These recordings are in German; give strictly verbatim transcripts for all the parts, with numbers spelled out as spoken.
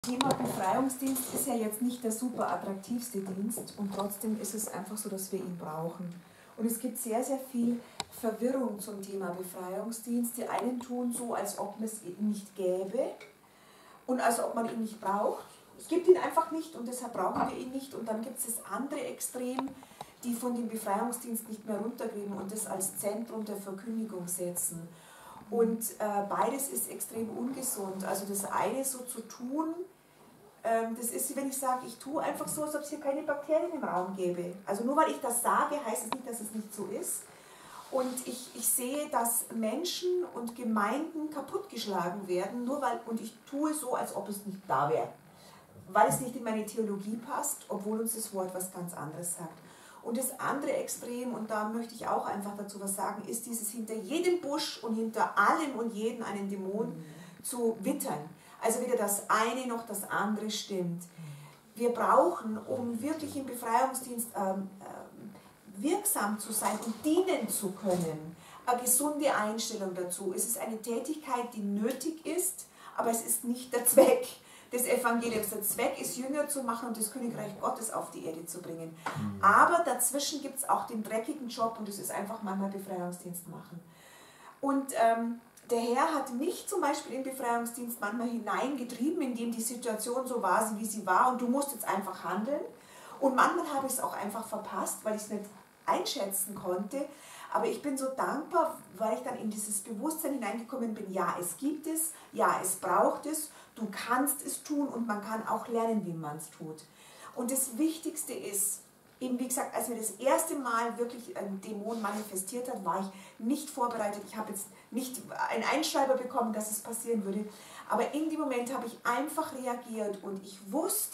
Thema Befreiungsdienst ist ja jetzt nicht der super attraktivste Dienst und trotzdem ist es einfach so, dass wir ihn brauchen. Und es gibt sehr, sehr viel Verwirrung zum Thema Befreiungsdienst. Die einen tun so, als ob es ihn nicht gäbe und als ob man ihn nicht braucht. Es gibt ihn einfach nicht und deshalb brauchen wir ihn nicht. Und dann gibt es das andere Extrem, die von dem Befreiungsdienst nicht mehr runtergehen und das als Zentrum der Verkündigung setzen. Und äh, beides ist extrem ungesund. Also das eine so zu tun, ähm, das ist, wenn ich sage, ich tue einfach so, als ob es hier keine Bakterien im Raum gäbe. Also nur weil ich das sage, heißt es nicht, dass es nicht so ist. Und ich, ich sehe, dass Menschen und Gemeinden kaputtgeschlagen werden, nur weil, und ich tue so, als ob es nicht da wäre. Weil es nicht in meine Theologie passt, obwohl uns das Wort was ganz anderes sagt. Und das andere Extrem, und da möchte ich auch einfach dazu was sagen, ist dieses hinter jedem Busch und hinter allem und jedem einen Dämon mhm. zu wittern. Also weder das eine noch das andere stimmt. Wir brauchen, um wirklich im Befreiungsdienst ähm, äh, wirksam zu sein und dienen zu können, eine gesunde Einstellung dazu. Es ist eine Tätigkeit, die nötig ist, aber es ist nicht der Zweck des Evangeliums. Der Zweck ist, Jünger zu machen und das Königreich Gottes auf die Erde zu bringen. Mhm. Aber dazwischen gibt es auch den dreckigen Job und das ist einfach manchmal Befreiungsdienst machen. Und ähm, der Herr hat mich zum Beispiel in Befreiungsdienst manchmal hineingetrieben, indem die Situation so war, wie sie war und du musst jetzt einfach handeln. Und manchmal habe ich es auch einfach verpasst, weil ich es nicht einschätzen konnte. Aber ich bin so dankbar, weil ich dann in dieses Bewusstsein hineingekommen bin, ja, es gibt es, ja, es braucht es, du kannst es tun und man kann auch lernen, wie man es tut. Und das Wichtigste ist, eben wie gesagt, als mir das erste Mal wirklich ein Dämon manifestiert hat, war ich nicht vorbereitet. Ich habe jetzt nicht einen Einschreiber bekommen, dass es passieren würde. Aber in dem Moment habe ich einfach reagiert und ich wusste,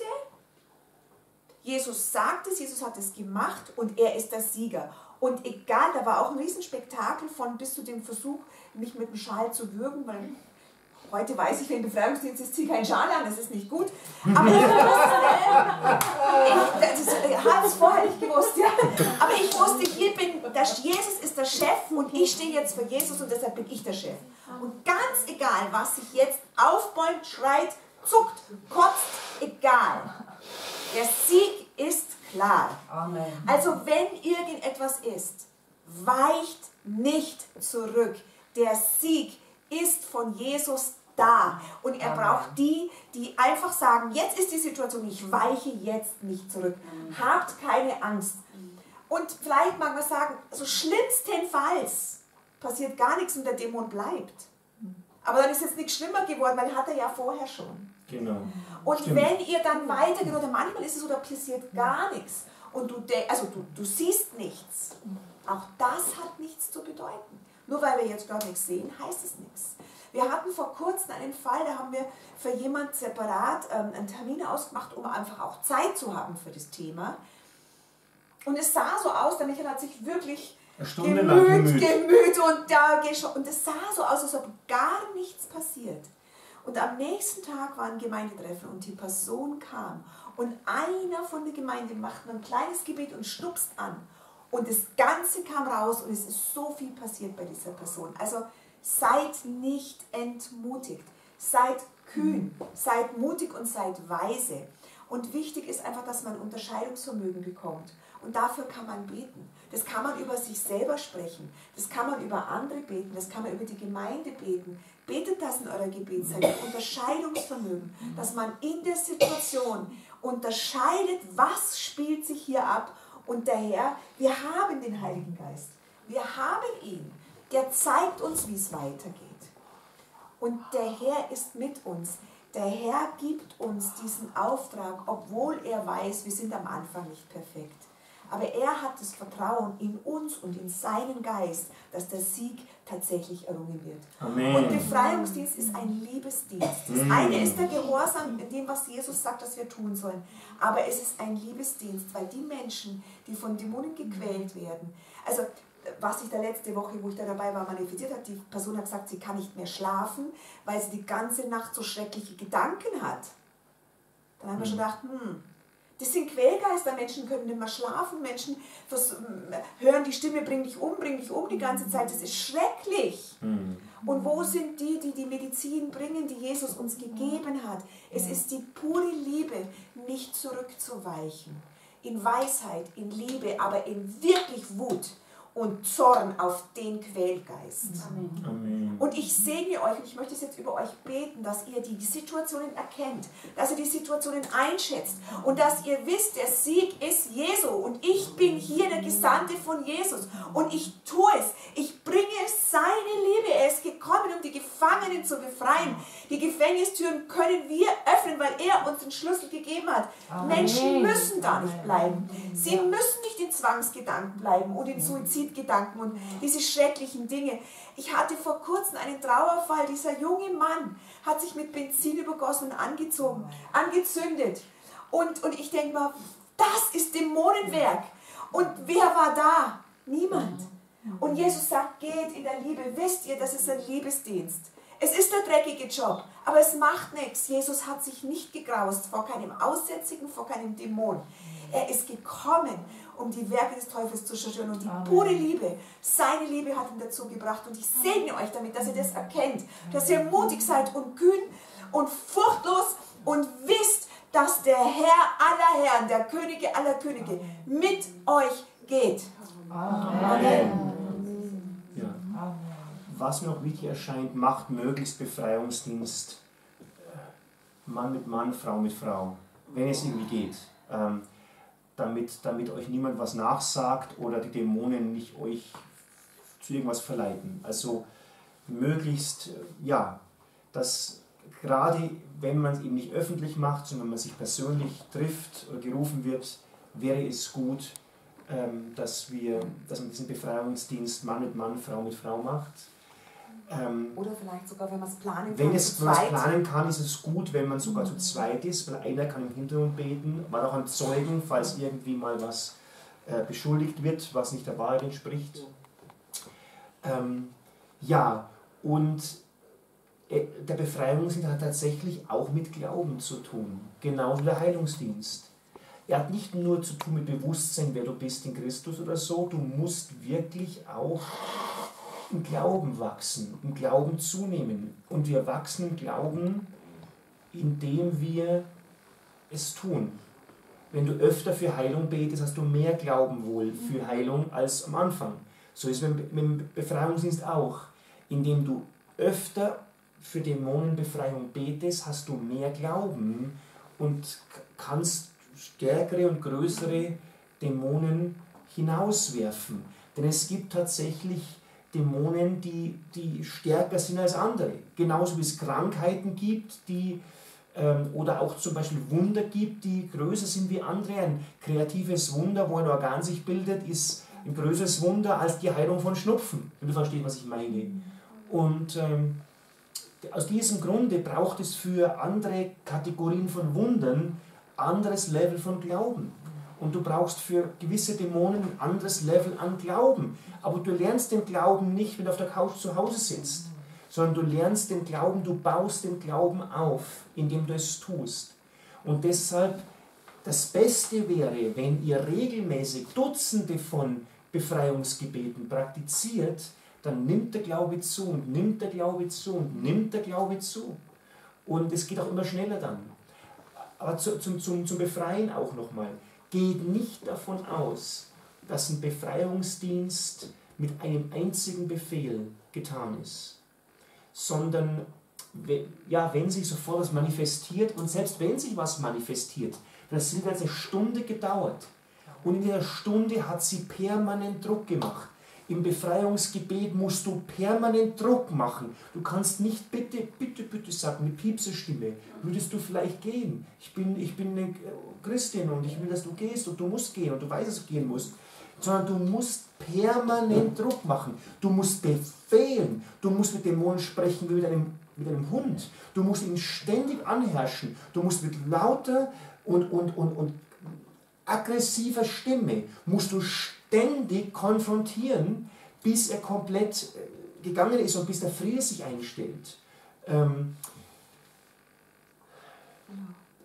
Jesus sagt es, Jesus hat es gemacht und er ist der Sieger. Und egal, da war auch ein Riesenspektakel von bis zu dem Versuch, mich mit dem Schal zu würgen, weil heute weiß ich, wenn Befreiungsdienst ist, zieh keinen Schal an, das ist nicht gut. Aber ich wusste, ich, das habe es vorher nicht gewusst, ja. Aber ich wusste, hier bin, der, Jesus ist der Chef und ich stehe jetzt für Jesus und deshalb bin ich der Chef. Und ganz egal, was sich jetzt aufbäumt, schreit, zuckt, kotzt, egal. Der Sieg ist klar. Amen. Also wenn irgendetwas ist, weicht nicht zurück. Der Sieg ist von Jesus da. Und er Amen. Braucht die, die einfach sagen, jetzt ist die Situation, ich weiche jetzt nicht zurück. Amen. Habt keine Angst. Und vielleicht mag man sagen, so schlimmstenfalls passiert gar nichts und der Dämon bleibt. Aber dann ist jetzt nichts schlimmer geworden, weil hat er ja vorher schon. Genau. Und Stimmt. wenn ihr dann weitergeht, oder manchmal ist es so, da passiert gar nichts und du, also du, du siehst nichts, auch das hat nichts zu bedeuten. Nur weil wir jetzt gerade nichts sehen, heißt es nichts. Wir hatten vor kurzem einen Fall, da haben wir für jemand separat ähm, einen Termin ausgemacht, um einfach auch Zeit zu haben für das Thema. Und es sah so aus, der Michael hat sich wirklich gemüht, gemüht und da geschaut. Und es sah so aus, als ob gar nichts passiert. Und am nächsten Tag war ein Gemeindetreffen und die Person kam und einer von der Gemeinde macht ein kleines Gebet und stupst an. Und das Ganze kam raus und es ist so viel passiert bei dieser Person. Also seid nicht entmutigt, seid kühn, seid mutig und seid weise. Und wichtig ist einfach, dass man Unterscheidungsvermögen bekommt. Und dafür kann man beten. Das kann man über sich selber sprechen. Das kann man über andere beten. Das kann man über die Gemeinde beten. Betet das in eurer Gebetszeit. Unterscheidungsvermögen. Dass man in der Situation unterscheidet, was spielt sich hier ab. Und der Herr, wir haben den Heiligen Geist. Wir haben ihn. Der zeigt uns, wie es weitergeht. Und der Herr ist mit uns. Der Herr gibt uns diesen Auftrag, obwohl er weiß, wir sind am Anfang nicht perfekt. Aber er hat das Vertrauen in uns und in seinen Geist, dass der Sieg tatsächlich errungen wird. Amen. Und Befreiungsdienst ist ein Liebesdienst. Das eine ist der Gehorsam in dem, was Jesus sagt, dass wir tun sollen. Aber es ist ein Liebesdienst, weil die Menschen, die von Dämonen gequält werden, also was sich da letzte Woche, wo ich da dabei war, manifestiert hat, die Person hat gesagt, sie kann nicht mehr schlafen, weil sie die ganze Nacht so schreckliche Gedanken hat. Dann haben wir schon gedacht, hm, Das sind Quälgeister, Menschen können nicht mehr schlafen, Menschen hören die Stimme, bring dich um, bring dich um die ganze Zeit, das ist schrecklich. Mhm. Und wo sind die, die die Medizin bringen, die Jesus uns gegeben hat? Es ist die pure Liebe, nicht zurückzuweichen. In Weisheit, in Liebe, aber in wirklich Wut und Zorn auf den Quälgeist. Amen. Und ich segne euch, und ich möchte jetzt über euch beten, dass ihr die Situationen erkennt, dass ihr die Situationen einschätzt und dass ihr wisst, der Sieg ist Jesu und ich bin hier der Gesandte von Jesus und ich tue es. Ich bringe seine Liebe. Er ist gekommen, um die Gefangenen zu befreien. Die Gefängnistüren können wir öffnen, weil er uns den Schlüssel gegeben hat. Amen. Menschen müssen da nicht bleiben. Sie müssen nicht in Zwangsgedanken bleiben und in Suizidgedanken und diese schrecklichen Dinge. Ich hatte vor kurzem einen Trauerfall. Dieser junge Mann hat sich mit Benzin übergossen und angezogen, angezündet. Und, und ich denke mal, das ist Dämonenwerk. Und wer war da? Niemand. Und Jesus sagt, geht in der Liebe. Wisst ihr, das ist ein Liebesdienst. Es ist der dreckige Job, aber es macht nichts. Jesus hat sich nicht gegraust vor keinem Aussätzigen, vor keinem Dämon. Er ist gekommen, um die Werke des Teufels zu zerstören. Und die Amen. Pure Liebe, seine Liebe hat ihn dazu gebracht. Und ich segne euch damit, dass ihr das erkennt, dass ihr mutig seid und kühn und furchtlos und wisst, dass der Herr aller Herren, der Könige aller Könige, mit euch geht. Amen. Amen. Ja. Was mir noch wichtig erscheint, macht möglichst Befreiungsdienst Mann mit Mann, Frau mit Frau, wenn es irgendwie geht. Ähm, damit, damit euch niemand was nachsagt oder die Dämonen nicht euch zu irgendwas verleiten. Also möglichst, ja, dass gerade wenn man es eben nicht öffentlich macht, sondern wenn man sich persönlich trifft oder gerufen wird, wäre es gut, ähm, dass, wir, dass man diesen Befreiungsdienst Mann mit Mann, Frau mit Frau macht. Ähm, Oder vielleicht sogar, wenn man es planen kann. Wenn es, man es planen kann, ist es gut, wenn man sogar mhm. zu zweit ist, weil einer kann im Hintergrund beten, man auch an Zeugen, falls irgendwie mal was äh, beschuldigt wird, was nicht der Wahrheit entspricht. Ähm, ja, und äh, der Befreiungsdienst hat tatsächlich auch mit Glauben zu tun, genauso der Heilungsdienst. Er hat nicht nur zu tun mit Bewusstsein, wer du bist in Christus oder so, du musst wirklich auch im Glauben wachsen, im Glauben zunehmen. Und wir wachsen im Glauben, indem wir es tun. Wenn du öfter für Heilung betest, hast du mehr Glauben wohl für Heilung als am Anfang. So ist es mit dem Befreiungsdienst auch. Indem du öfter für Dämonenbefreiung betest, hast du mehr Glauben und kannst stärkere und größere Dämonen hinauswerfen. Denn es gibt tatsächlich Dämonen, die, die stärker sind als andere. Genauso wie es Krankheiten gibt, die, ähm, oder auch zum Beispiel Wunder gibt, die größer sind wie andere. Ein kreatives Wunder, wo ein Organ sich bildet, ist ein größeres Wunder als die Heilung von Schnupfen, wenn du verstehst, was ich meine. Und ähm, aus diesem Grunde braucht es für andere Kategorien von Wundern anderes Level von Glauben. Und du brauchst für gewisse Dämonen ein anderes Level an Glauben. Aber du lernst den Glauben nicht, wenn du auf der Couch zu Hause sitzt, sondern du lernst den Glauben, du baust den Glauben auf, indem du es tust. Und deshalb, das Beste wäre, wenn ihr regelmäßig Dutzende von Befreiungsgebeten praktiziert, dann nimmt der Glaube zu und nimmt der Glaube zu und nimmt der Glaube zu. Und es geht auch immer schneller dann. Aber zu, zum, zum, zum Befreien auch nochmal. Geht nicht davon aus, dass ein Befreiungsdienst mit einem einzigen Befehl getan ist, sondern ja, wenn sich sofort was manifestiert und selbst wenn sich was manifestiert, das hat jetzt eine Stunde gedauert und in dieser Stunde hat sie permanent Druck gemacht. Im Befreiungsgebet musst du permanent Druck machen. Du kannst nicht bitte, bitte, bitte sagen, mit Piepserstimme, würdest du vielleicht gehen? Ich bin, ich bin eine Christin und ich will, dass du gehst und du musst gehen und du weißt, dass du gehen musst. Sondern du musst permanent Druck machen. Du musst befehlen. Du musst mit Dämonen sprechen wie mit einem, mit einem Hund. Du musst ihn ständig anherrschen. Du musst mit lauter und, und, und, und aggressiver Stimme musst du ständig konfrontieren, bis er komplett gegangen ist und bis der Friede sich einstellt. Ähm,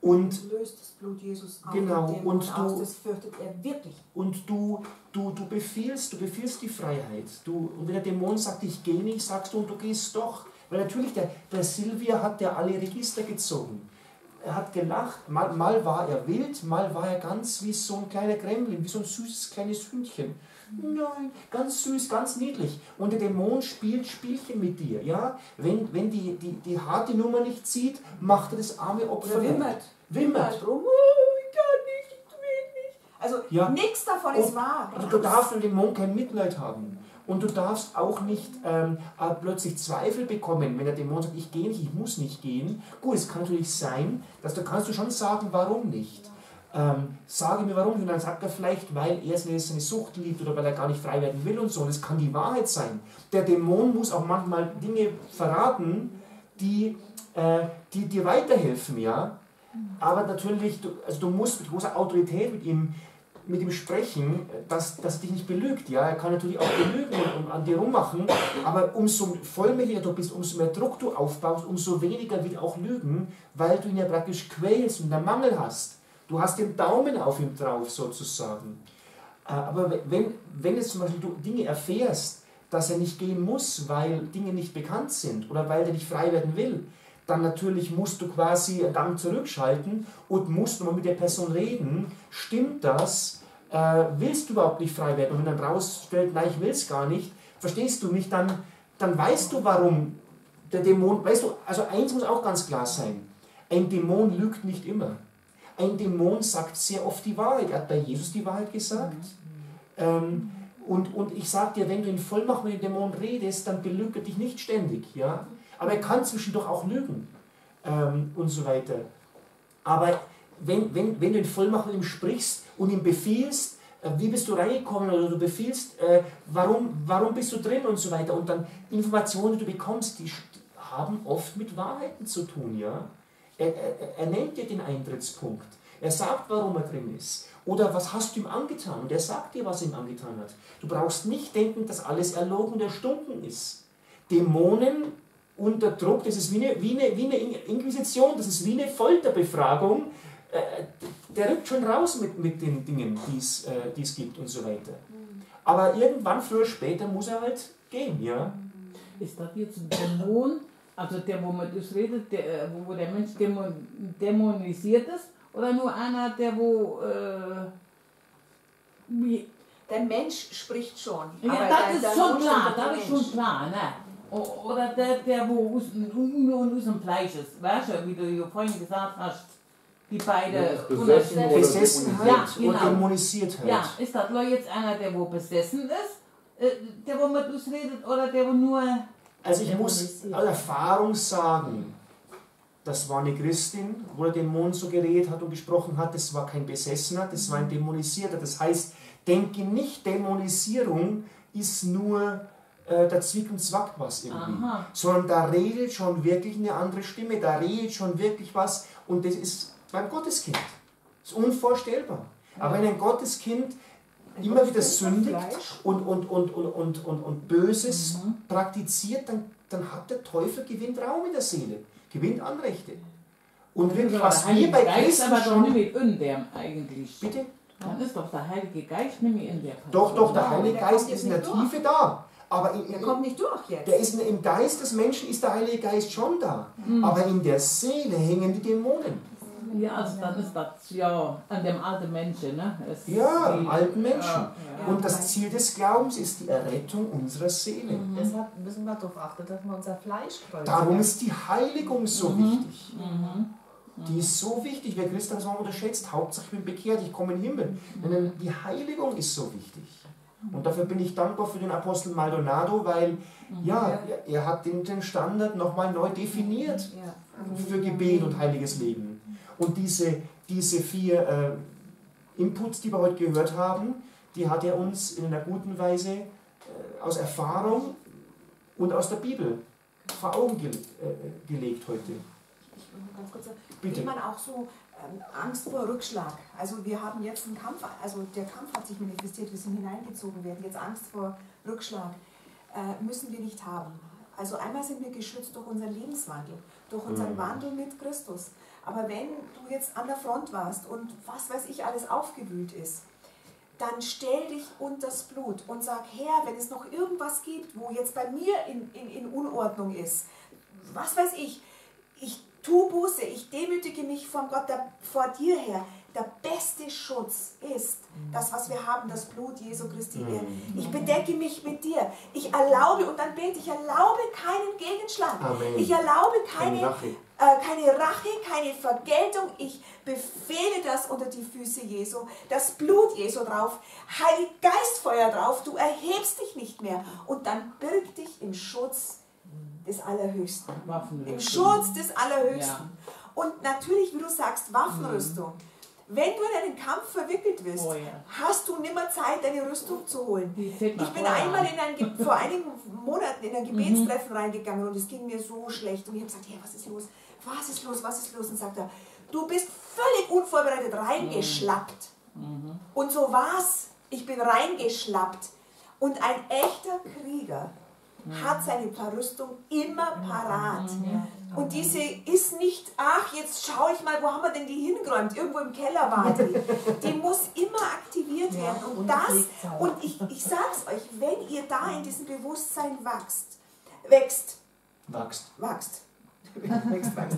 Und löst das Blut Jesus auf genau, den und Dämon du, aus, das fürchtet er wirklich. Und du, du, du, befiehlst, du befiehlst die Freiheit. Du, und wenn der Dämon sagt, ich gehe nicht, sagst du, und du gehst doch. Weil natürlich, der, der Silvia hat ja alle Register gezogen. Er hat gelacht, mal, mal war er wild, mal war er ganz wie so ein kleiner Gremlin, wie so ein süßes kleines Hündchen. Nein, ganz süß, ganz niedlich. Und der Dämon spielt Spielchen mit dir. Ja? Wenn, wenn die, die, die harte Nummer nicht zieht, macht er das arme Opfer. Oder wimmert. Wimmert. Rum, oh, ich kann nicht, ich will nicht. Also ja. nichts davon ist wahr. Also du darfst mit dem Dämon kein Mitleid haben. Und du darfst auch nicht ähm, plötzlich Zweifel bekommen, wenn der Dämon sagt, ich gehe nicht, ich muss nicht gehen. Gut, es kann natürlich sein, dass du kannst du schon sagen, warum nicht. Ähm, sage mir warum, und dann sagt er vielleicht, weil er seine Sucht liebt oder weil er gar nicht frei werden will und so. Das kann die Wahrheit sein. Der Dämon muss auch manchmal Dinge verraten, die, äh, die dir weiterhelfen, ja. Aber natürlich, du, also du musst mit großer Autorität mit ihm, mit ihm sprechen, dass, dass er dich nicht belügt. Ja. Er kann natürlich auch belügen und, und an dir rummachen, aber umso vollmächtiger du bist, umso mehr Druck du aufbaust, umso weniger wird auch lügen, weil du ihn ja praktisch quälst und einen Mangel hast. Du hast den Daumen auf ihm drauf, sozusagen. Aber wenn, wenn jetzt zum Beispiel du Dinge erfährst, dass er nicht gehen muss, weil Dinge nicht bekannt sind oder weil er nicht frei werden will, dann natürlich musst du quasi einen Gang zurückschalten und musst nochmal mit der Person reden. Stimmt das? Äh, willst du überhaupt nicht frei werden? Und wenn dann rausstellt, nein, ich will es gar nicht, verstehst du mich, dann, dann weißt du, warum der Dämon, weißt du, also eins muss auch ganz klar sein, ein Dämon lügt nicht immer. Ein Dämon sagt sehr oft die Wahrheit. Er hat bei Jesus die Wahrheit gesagt. Mhm. Ähm, und, und ich sage dir, wenn du in Vollmacht mit dem Dämon redest, dann belügt er dich nicht ständig. Ja? Aber er kann zwischendurch auch lügen. Ähm, und so weiter. Aber wenn, wenn, wenn du in Vollmacht mit ihm sprichst und ihm befiehlst, äh, wie bist du reingekommen, oder du befiehlst, äh, warum, warum bist du drin und so weiter. Und dann Informationen, die du bekommst, die haben oft mit Wahrheiten zu tun. Ja? Er, er, er nennt dir den Eintrittspunkt. Er sagt, warum er drin ist. Oder was hast du ihm angetan? Und er sagt dir, was er ihm angetan hat. Du brauchst nicht denken, dass alles erlogen und erstunken ist. Dämonen unter Druck, das ist wie eine, wie eine, wie eine Inquisition, das ist wie eine Folterbefragung. Äh, der rückt schon raus mit, mit den Dingen, die es äh, gibt und so weiter. Aber irgendwann, früher oder später, muss er halt gehen. Ja? Ist das jetzt ein Dämon? Also der, wo man das redet, der, wo der Mensch dämon, dämonisiert ist, oder nur einer, der wo... Äh, wie? Der Mensch spricht schon. Ja, aber das der, ist der schon Mensch klar, der das ist Mensch. schon klar, ne? Oder der, der wo aus, nur aus dem Fleisch ist, weißt du, wie du ja vorhin gesagt hast, die beide... Besessen oder Besessenheit ja, und genau. Dämonisiertheit. Ja, ist das nur jetzt einer, der wo besessen ist, äh, der wo mit uns redet, oder der wo nur... Also ich muss aus Erfahrung sagen, das war eine Christin, wo der Dämon so geredet hat und gesprochen hat, das war kein Besessener, das war ein Dämonisierter. Das heißt, denke nicht, Dämonisierung ist nur, äh, da zwickt und zwackt was irgendwie. Aha. Sondern da redet schon wirklich eine andere Stimme, da redet schon wirklich was und das ist beim Gotteskind. Das ist unvorstellbar. Aber wenn ein Gotteskind immer wieder sündigt und, und, und, und, und, und, und Böses mhm. praktiziert, dann, dann hat der Teufel gewinnt Raum in der Seele, gewinnt Anrechte. Und wirklich, was wir bei Christen aber schon... doch nicht in dem eigentlich. Bitte? Dann ist doch der Heilige Geist nicht mehr in der Person. Doch, doch, der Heilige der Geist kommt ist in der jetzt nicht Tiefe da. Aber in, Der kommt nicht durch jetzt. der ist in, im Geist des Menschen ist der Heilige Geist schon da. Mhm. Aber in der Seele hängen die Dämonen. Ja, also dann ist das ja an dem alten Menschen, ne? Es Ja, die, alten Menschen. Ja, ja. Und das Ziel des Glaubens ist die Errettung unserer Seele. Mhm. Deshalb müssen wir darauf achten, dass wir unser Fleisch kreuzen. Darum ist die Heiligung so mhm. wichtig. Mhm. Die ist so wichtig. Wer Christen das mal unterschätzt, Hauptsache ich bin bekehrt, ich komme in den Himmel. Mhm. Denn die Heiligung ist so wichtig. Und dafür bin ich dankbar für den Apostel Maldonado, weil mhm. ja, er, er hat den, den Standard nochmal neu definiert ja. für Gebet und heiliges Leben. Und diese, diese vier äh, Inputs, die wir heute gehört haben, die hat er uns in einer guten Weise äh, aus Erfahrung und aus der Bibel vor Augen ge äh, gelegt heute. Ich will nur ganz kurz sagen, Bitte. Wie man auch so ähm, Angst vor Rückschlag. Also wir haben jetzt einen Kampf, also der Kampf hat sich manifestiert, wir sind hineingezogen werden. Jetzt Angst vor Rückschlag äh, müssen wir nicht haben. Also einmal sind wir geschützt durch unseren Lebenswandel, durch unseren mhm. Wandel mit Christus. Aber wenn du jetzt an der Front warst und was weiß ich alles aufgewühlt ist, dann stell dich unters Blut und sag, Herr, wenn es noch irgendwas gibt, wo jetzt bei mir in, in, in Unordnung ist, was weiß ich, ich tu Buße, ich demütige mich vor Gott, der, vor dir her. Der beste Schutz ist das, was wir haben, das Blut Jesu Christi. Mhm. Ich bedecke mich mit dir. Ich erlaube, und dann bete ich, erlaube keinen Gegenschlag. Amen. Ich erlaube keine, Keine Rache. äh, keine Rache, keine Vergeltung. Ich befehle das unter die Füße Jesu. Das Blut Jesu drauf. Heilig Geistfeuer drauf. Du erhebst dich nicht mehr. Und dann birg dich im Schutz des Allerhöchsten. Im Schutz des Allerhöchsten. Ja. Und natürlich, wie du sagst, Waffenrüstung. Wenn du in einen Kampf verwickelt bist, Oh ja. hast du nimmer Zeit, deine Rüstung zu holen. Die zählt mal Ich bin vorher einmal an. in ein, Ge- vor einigen Monaten in ein Gebetstreffen reingegangen und es ging mir so schlecht. Und ich habe gesagt, hey, was ist los? Was ist los? Was ist los? Und sagt er, du bist völlig unvorbereitet reingeschlappt. Mhm. Und so war's. Ich bin reingeschlappt. Und ein echter Krieger hat seine Rüstung immer parat. Und diese ist nicht, ach, jetzt schaue ich mal, wo haben wir denn die hingeräumt? Irgendwo im Keller war die. Die muss immer aktiviert werden. Und das, und ich, ich sag's euch, wenn ihr da in diesem Bewusstsein wächst, wächst, Wachst. wächst, wächst, wächst,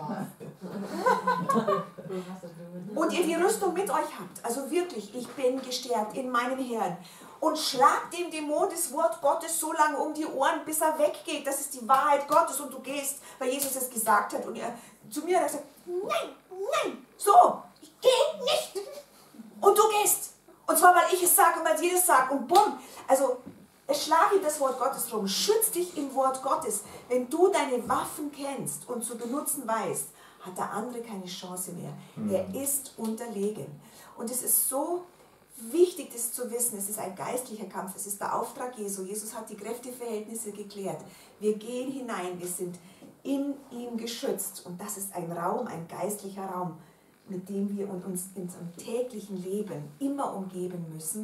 und ihr die Rüstung mit euch habt, also wirklich, ich bin gestärkt in meinem Herrn, und schlagt dem Dämon das Wort Gottes so lange um die Ohren, bis er weggeht. Das ist die Wahrheit Gottes und du gehst, weil Jesus es gesagt hat. Und er zu mir hat er gesagt, nein, nein, so, ich gehe nicht. Und du gehst. Und zwar, weil ich es sage und weil Jesus sagt und bumm. Also, es schlage ihm das Wort Gottes drum. Schütz dich im Wort Gottes. Wenn du deine Waffen kennst und zu benutzen weißt, hat der andere keine Chance mehr. Mhm. Er ist unterlegen. Und es ist so wichtig, das zu wissen. Es ist ein geistlicher Kampf. Es ist der Auftrag Jesu. Jesus hat die Kräfteverhältnisse geklärt. Wir gehen hinein. Wir sind in ihm geschützt. Und das ist ein Raum, ein geistlicher Raum, mit dem wir uns in unserem täglichen Leben immer umgeben müssen.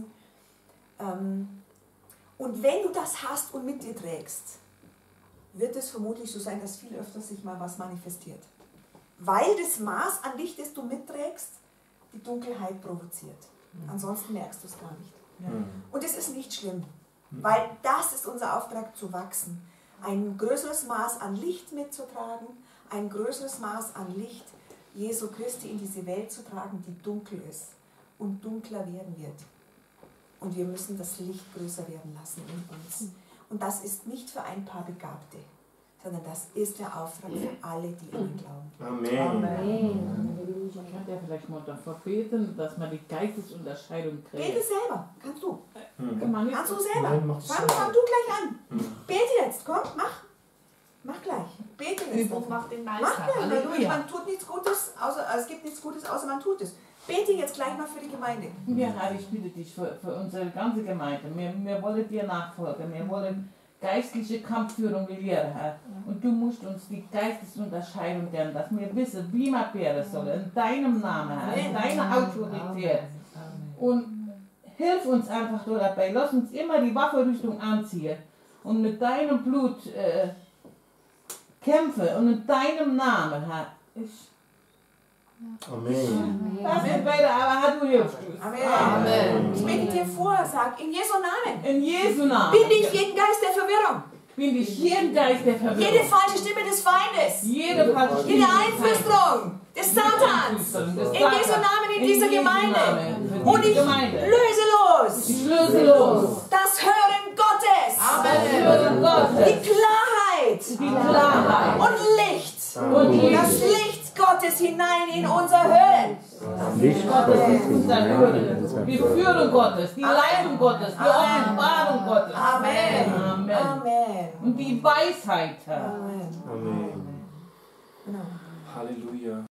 Und wenn du das hast und mit dir trägst, wird es vermutlich so sein, dass viel öfter sich mal was manifestiert. Weil das Maß an Licht, das du mitträgst, die Dunkelheit provoziert. Ansonsten merkst du es gar nicht. Ja. Und es ist nicht schlimm, weil das ist unser Auftrag, zu wachsen. Ein größeres Maß an Licht mitzutragen, ein größeres Maß an Licht Jesu Christi in diese Welt zu tragen, die dunkel ist und dunkler werden wird. Und wir müssen das Licht größer werden lassen in uns. Und das ist nicht für ein paar Begabte, sondern das ist der Auftrag für alle, die an ihn glauben. Amen. Amen. Ich kann ja vielleicht mal davor beten, dass man die Geistesunterscheidung kriegt. Bete selber, kannst du. Hm. Kann man nicht. Kannst du selber. Nein, mach das Fang, selber. fang du gleich an. Hm. Bete jetzt, komm, mach. Mach gleich. Bete jetzt. Übung macht den Mach Meister. gleich, weil Halleluja. man tut nichts Gutes, außer, also es gibt nichts Gutes, außer man tut es. Bete jetzt gleich mal für die Gemeinde. Ja, Herr, ich bitte dich für, für unsere ganze Gemeinde. Wir, wir wollen dir nachfolgen. Wir wollen geistliche Kampfführung lehren, Herr. Und du musst uns die Geistesunterscheidung lernen, dass wir wissen, wie wir beten sollen. In deinem Namen, Herr. In deiner Autorität. Und hilf uns einfach nur dabei. Lass uns immer die Waffenrüstung anziehen. Und mit deinem Blut äh, kämpfen. Und in deinem Namen, Herr. Ich, Amen. das ist weiter, aber Herr, du hilfst uns. Amen. Amen. Ich bete dir vor, sag in Jesu Namen. In Jesu Namen. Binde ich jeden Geist der Verwirrung, Bin ich jeden Geist der Verwirrung. jede falsche Stimme des Feindes, Jede falsche jede Stimme. Einflüsterung des Satans. In Jesu Namen in dieser Gemeinde. Und ich löse los Ich löse los. das Hören Gottes, Das Hören Gottes. die Klarheit Die Klarheit. und Licht. Und Das Licht. Licht Gottes hinein in unser Hören. Licht Gottes Gottes ist unser Hören. Die Führung Gottes, die Leitung Gottes, die Offenbarung Gottes. Amen. Amen. Amen. Und die Weisheit, Herr. Amen. Amen. Genau. Halleluja.